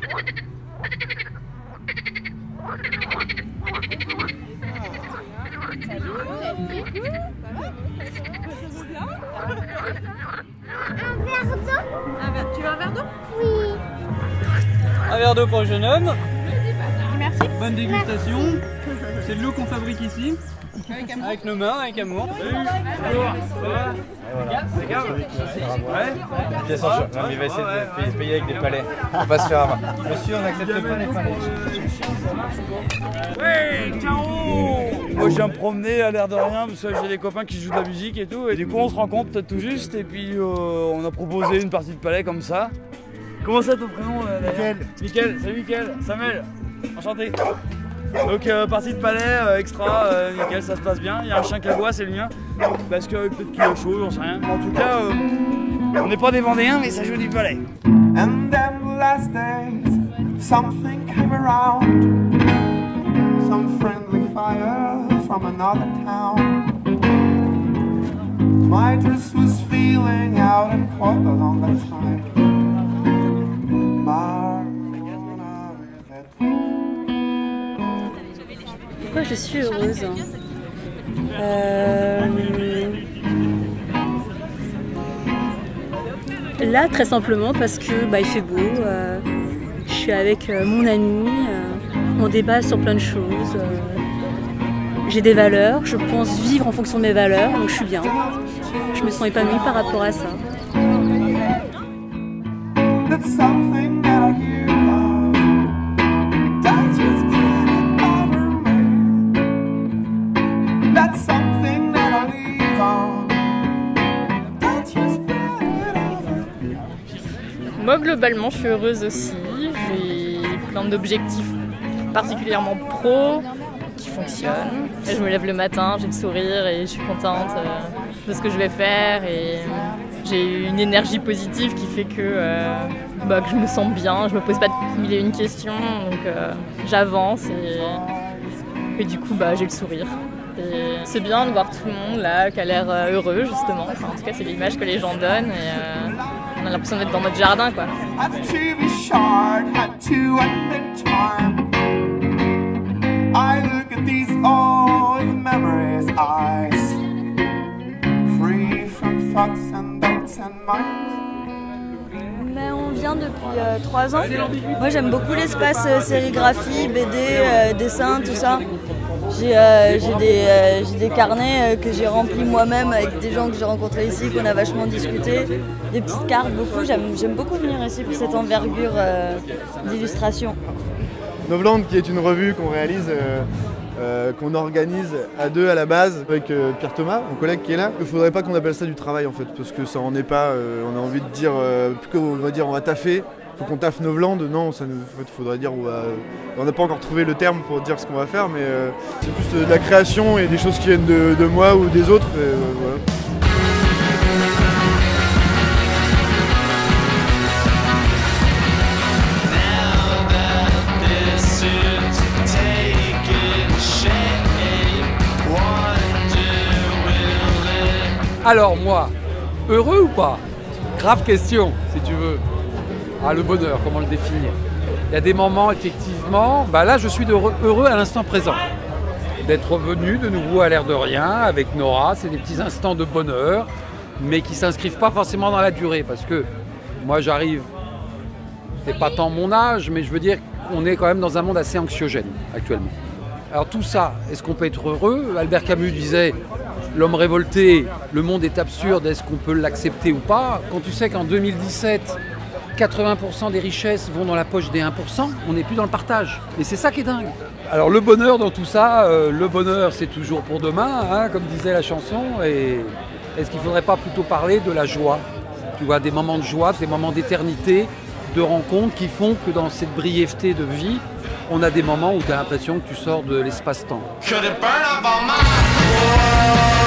Tu veux un verre d'eau? Oui. Un verre d'eau pour le jeune homme. Merci. Bonne dégustation. C'est de l'eau qu'on fabrique ici. Avec nos mains, avec amour. Bien sûr, non, mais il va essayer de payer avec des palais. On va se faire avoir. Monsieur, on n'accepte pas les palais. Ouais, ciao. Moi je viens me promener à l'air de rien parce que j'ai des copains qui jouent de la musique et tout. Et du coup on se rencontre peut-être tout juste et puis on a proposé une partie de palais comme ça. Comment ça ton prénom Mickaël. Mickaël, salut Mickaël, Samuel, enchanté. Donc partie de palais extra, nickel, ça se passe bien. Il y a un chien qui aboie, c'est le mien. Parce que peut-être qu'il est chaud, j'en sais rien. En tout cas, on n'est pas des Vendéens, mais ça joue du palais. And then the last days, something came around. Some friendly fire from another town. My dress was feeling out and quite a longer time. Pourquoi je suis heureuse? Là, très simplement parce que il fait beau. Je suis avec mon ami. On débat sur plein de choses. J'ai des valeurs. Je pense vivre en fonction de mes valeurs. Donc je suis bien. Je me sens épanouie par rapport à ça. Moi globalement je suis heureuse aussi, j'ai plein d'objectifs particulièrement pro qui fonctionnent. Et je me lève le matin, j'ai le sourire et je suis contente de ce que je vais faire et j'ai une énergie positive qui fait que je me sens bien, je me pose pas mille et une questions, donc j'avance et du coup j'ai le sourire. Et c'est bien de voir tout le monde là qui a l'air heureux justement, enfin, en tout cas c'est l'image que les gens donnent et on a l'impression d'être dans notre jardin quoi. On vient depuis 3 ans. Moi j'aime beaucoup l'espace sérigraphie, BD, dessin, tout ça. J'ai des carnets que j'ai remplis moi-même avec des gens que j'ai rencontrés ici, qu'on a vachement discuté. Des petites cartes, beaucoup. J'aime beaucoup venir ici pour cette envergure d'illustration. Novland, qui est une revue qu'on réalise, qu'on organise à deux à la base avec Pierre Thomas, mon collègue qui est là. Il ne faudrait pas qu'on appelle ça du travail en fait, parce que ça en est pas. On a envie de dire, plus qu'on va dire on va taffer. Faut qu'on taffe Novland, non, ça nous, en fait, faudrait dire on n'a pas encore trouvé le terme pour dire ce qu'on va faire, mais c'est plus de la création et des choses qui viennent de moi ou des autres. Voilà. Alors moi, heureux ou pas? Grave question, si tu veux. Ah, le bonheur, comment le définir? Il y a des moments, effectivement, là je suis heureux à l'instant présent. D'être revenu de nouveau à l'air de rien avec Nora, c'est des petits instants de bonheur, mais qui ne s'inscrivent pas forcément dans la durée. Parce que moi j'arrive, c'est pas tant mon âge, mais je veux dire qu'on est quand même dans un monde assez anxiogène actuellement. Alors tout ça, est-ce qu'on peut être heureux? Albert Camus disait l'homme révolté, le monde est absurde, est-ce qu'on peut l'accepter ou pas? Quand tu sais qu'en 2017, 80% des richesses vont dans la poche des 1%, on n'est plus dans le partage. Et c'est ça qui est dingue. Alors le bonheur dans tout ça, le bonheur c'est toujours pour demain, hein, comme disait la chanson. Et est-ce qu'il ne faudrait pas plutôt parler de la joie? Tu vois, des moments de joie, des moments d'éternité, de rencontres qui font que dans cette brièveté de vie, on a des moments où tu as l'impression que tu sors de l'espace-temps.